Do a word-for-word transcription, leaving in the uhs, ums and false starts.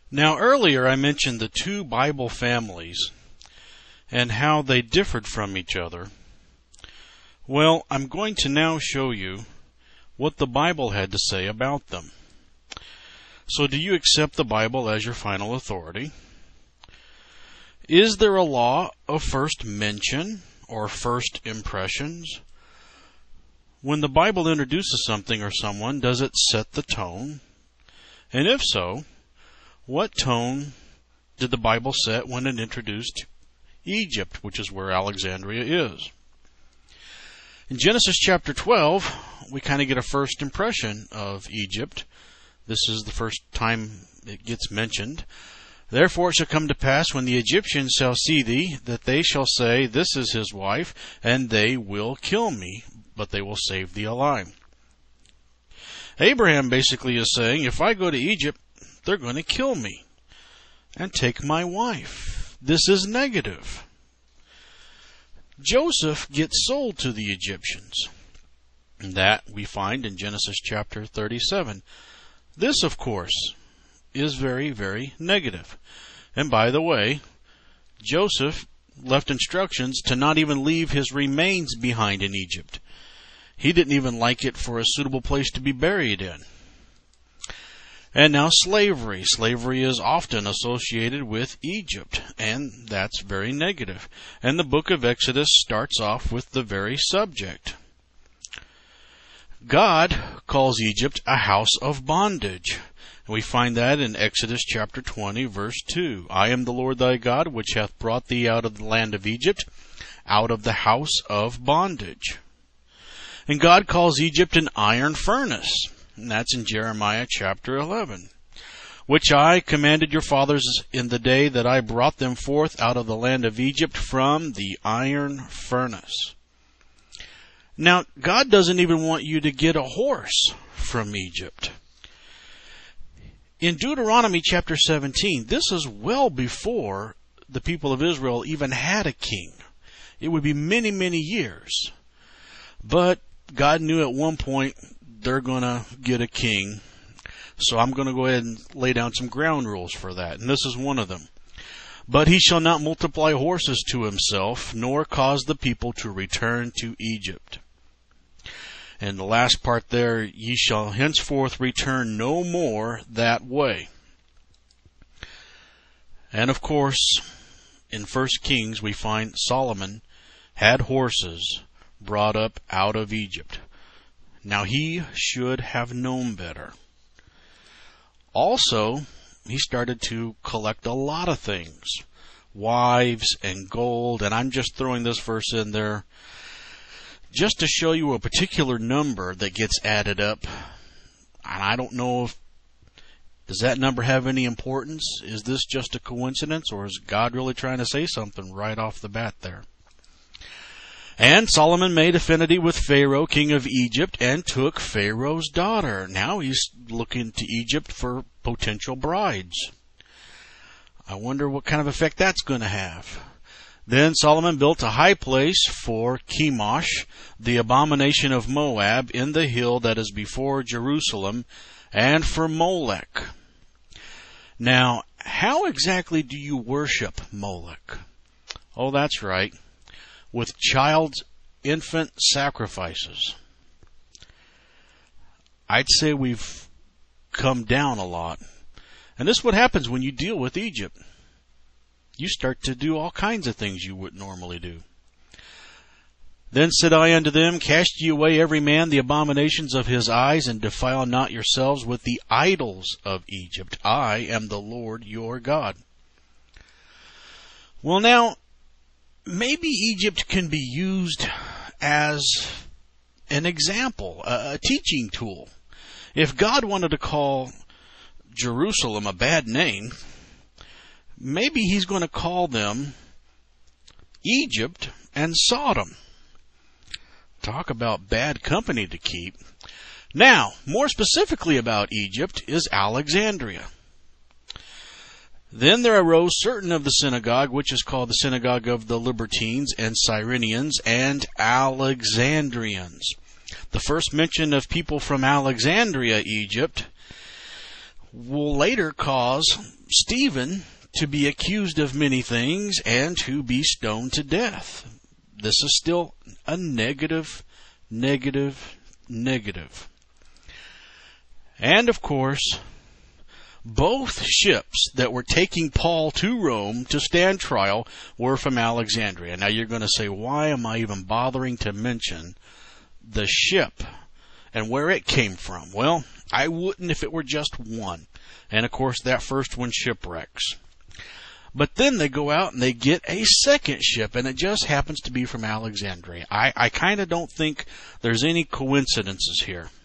Now earlier I mentioned the two Bible families and how they differed from each other. Well, I'm going to now show you what the Bible had to say about them. So do you accept the Bible as your final authority? Is there a law of first mention or first impressions? When the Bible introduces something or someone, does it set the tone? And if so, what tone did the Bible set when it introduced Egypt, which is where Alexandria is? In Genesis chapter twelve, we kind of get a first impression of Egypt. This is the first time it gets mentioned. Therefore it shall come to pass, when the Egyptians shall see thee, that they shall say, This is his wife, and they will kill me, but they will save thee alive. Abraham basically is saying, if I go to Egypt, they're going to kill me and take my wife. This is negative. Joseph gets sold to the Egyptians. That we find in Genesis chapter thirty-seven. This, of course, is very, very negative. And by the way, Joseph left instructions to not even leave his remains behind in Egypt. He didn't even like it for a suitable place to be buried in. And now slavery. Slavery is often associated with Egypt, and that's very negative. And the book of Exodus starts off with the very subject. God calls Egypt a house of bondage. And we find that in Exodus chapter twenty, verse two. I am the Lord thy God, which hath brought thee out of the land of Egypt, out of the house of bondage. And God calls Egypt an iron furnace. And that's in Jeremiah chapter eleven. Which I commanded your fathers in the day that I brought them forth out of the land of Egypt from the iron furnace. Now, God doesn't even want you to get a horse from Egypt. In Deuteronomy chapter seventeen, this is well before the people of Israel even had a king. It would be many, many years. But God knew at one point they're going to get a king. So I'm going to go ahead and lay down some ground rules for that. And this is one of them. But he shall not multiply horses to himself, nor cause the people to return to Egypt. And the last part there, ye shall henceforth return no more that way. And of course, in First Kings, we find Solomon had horses brought up out of Egypt. Now he should have known better. Also, he started to collect a lot of things. Wives and gold, and I'm just throwing this verse in there just to show you a particular number that gets added up. And I don't know if, does that number have any importance? Is this just a coincidence, or is God really trying to say something right off the bat there? And Solomon made affinity with Pharaoh, king of Egypt, and took Pharaoh's daughter. Now he's looking to Egypt for potential brides. I wonder what kind of effect that's going to have. Then Solomon built a high place for Chemosh, the abomination of Moab, in the hill that is before Jerusalem, and for Molech. Now, how exactly do you worship Molech? Oh, that's right. With child's infant sacrifices. I'd say we've come down a lot. And this is what happens when you deal with Egypt. You start to do all kinds of things you wouldn't normally do. Then said I unto them, Cast ye away every man the abominations of his eyes, and defile not yourselves with the idols of Egypt. I am the Lord your God. Well, now, maybe Egypt can be used as an example, a teaching tool. If God wanted to call Jerusalem a bad name, maybe he's going to call them Egypt and Sodom. Talk about bad company to keep. Now, more specifically about Egypt is Alexandria. Then there arose certain of the synagogue, which is called the synagogue of the Libertines and Cyrenians and Alexandrians. The first mention of people from Alexandria, Egypt, will later cause Stephen to be accused of many things and to be stoned to death. This is still a negative, negative, negative. And of course, both ships that were taking Paul to Rome to stand trial were from Alexandria. Now you're going to say, why am I even bothering to mention the ship and where it came from? Well, I wouldn't if it were just one. And of course, that first one shipwrecks. But then they go out and they get a second ship, and it just happens to be from Alexandria. I, I kind of don't think there's any coincidences here.